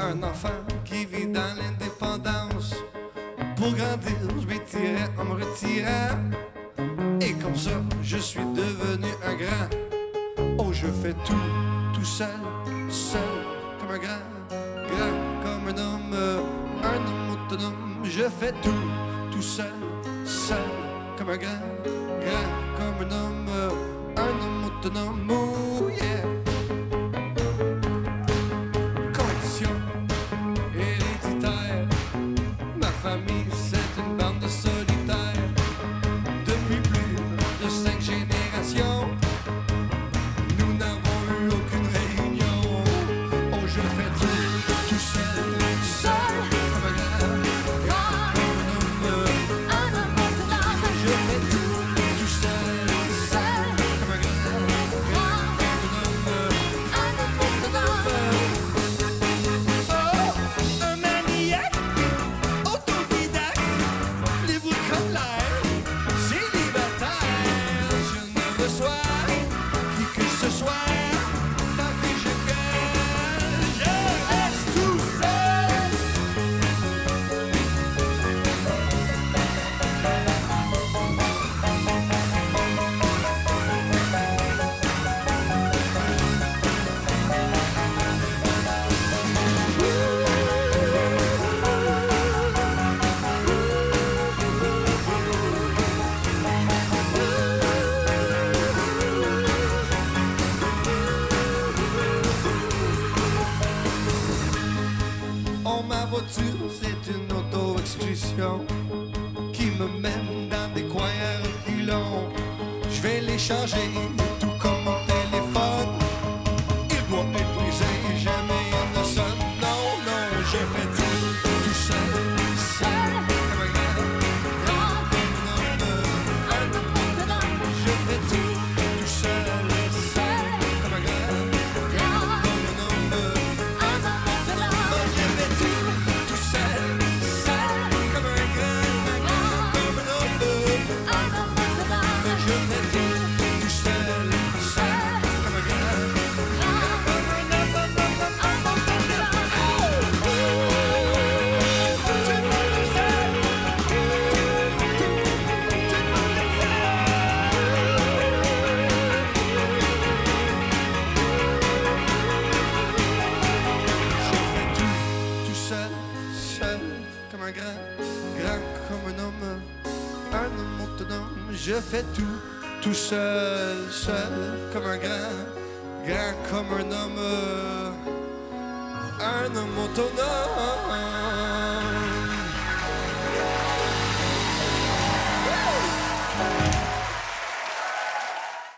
un enfant qui vit dans l'indépendance. Pour grandir, je m'étirais en me retirant. Et comme ça, je suis devenu un grand. Oh, je fais tout seul, seul, comme un grand, grand, comme un homme autonome. Je fais tout seul, seul, comme un grand, grand, comme un homme autonome. Oh, yeah. Condition héréditaire, ma famille c'est une bande de solitaires. Depuis plus de 5 générations, nous n'avons eu aucune réunion. Oh, je fais tout seul, seul, comme un grand, grand, comme un homme autonome. Je fais tout seul, seul, comme un grand, grand, comme un homme autonome. Oh, un maniaque, autodidacte, libre comme l'air, célibataire. Je ne reçois qui que ce soit, tant que je gagne, je reste tout seul. Oh, ma voiture, c'est une auto-exclusion qui me mène dans des coins à reculons. Je vais l'échanger, tout comme mon téléphone. Il doit être brisé, jamais il ne sonne. Non, non, je fais tout seul, seul, comme un grand, grand, comme un homme autonome. Je fais tout seul, seul, comme un grand, grand, comme un homme autonome. Je fais tout seul, seul, comme un grand, grand, comme un homme autonome. Je fais tout seul, seul, comme un grand, grand, comme un homme autonome. Tout le monde le sait. Tout le monde le sait. Je fais tout seul, seul, comme un grand, grand, comme un homme autonome. Je fais tout seul, seul, comme un grand, grand, comme un homme autonome.